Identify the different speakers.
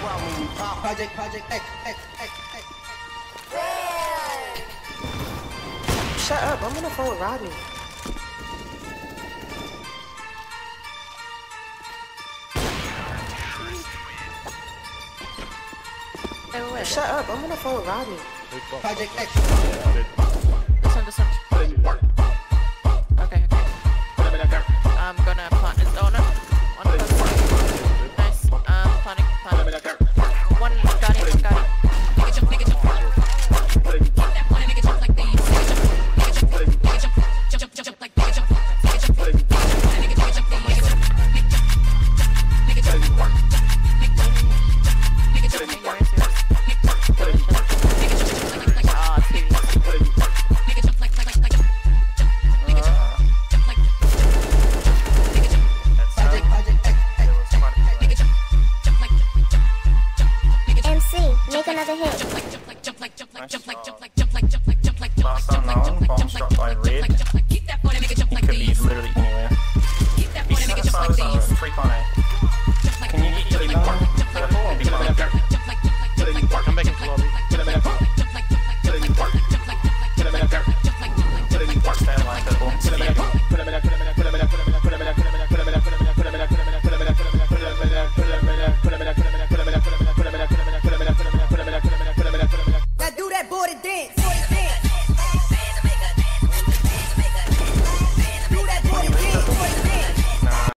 Speaker 1: Project X.
Speaker 2: Shut up, I'm on the phone with Rodney. Hey, shut up, I'm on the phone with Rodney.
Speaker 1: Project X.
Speaker 3: This one. Okay. I'm gonna plant this donut. One person. Nice. Planting. One got it.
Speaker 4: Make another hit.
Speaker 5: Last unknown, bomb struck by Red.